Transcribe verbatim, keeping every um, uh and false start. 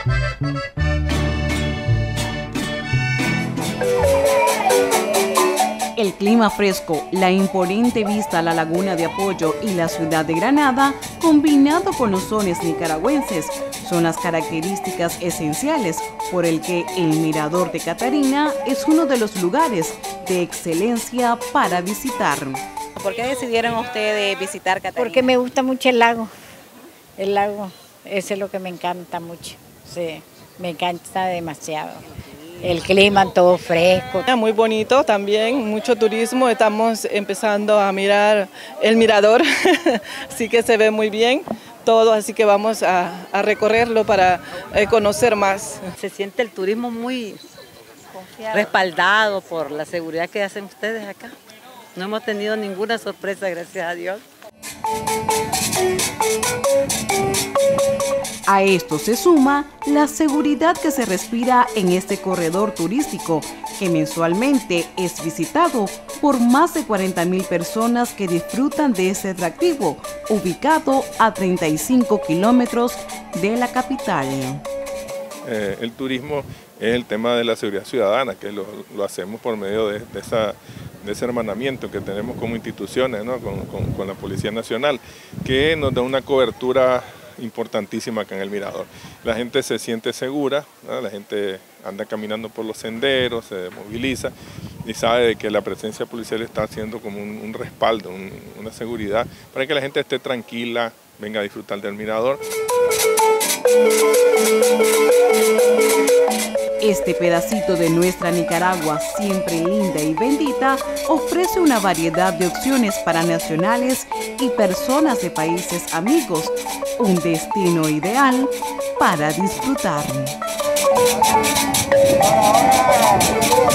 El clima fresco, la imponente vista a la laguna de Apoyo y la ciudad de Granada, combinado con los sones nicaragüenses, son las características esenciales por el que el Mirador de Catarina es uno de los lugares de excelencia para visitar. ¿Por qué decidieron ustedes visitar Catarina? Porque me gusta mucho el lago, el lago, ese es lo que me encanta mucho, sí, me encanta demasiado. El clima todo fresco. Muy bonito también, mucho turismo, estamos empezando a mirar el mirador, así que se ve muy bien todo, así que vamos a, a recorrerlo para eh, conocer más. Se siente el turismo muy confiado, respaldado por la seguridad que hacen ustedes acá. No hemos tenido ninguna sorpresa, gracias a Dios. A esto se suma la seguridad que se respira en este corredor turístico, que mensualmente es visitado por más de cuarenta mil personas que disfrutan de este atractivo, ubicado a treinta y cinco kilómetros de la capital. Eh, el turismo es el tema de la seguridad ciudadana, que lo, lo hacemos por medio de, de, esa, de ese hermanamiento que tenemos como instituciones, ¿no? con, con, con la Policía Nacional, que nos da una cobertura importantísima acá en el Mirador. La gente se siente segura, ¿no? La gente anda caminando por los senderos, se moviliza y sabe de que la presencia policial está haciendo como un, un respaldo, un, una seguridad para que la gente esté tranquila, venga a disfrutar del Mirador. Este pedacito de nuestra Nicaragua, siempre linda y bendita, ofrece una variedad de opciones para nacionales y personas de países amigos, un destino ideal para disfrutar.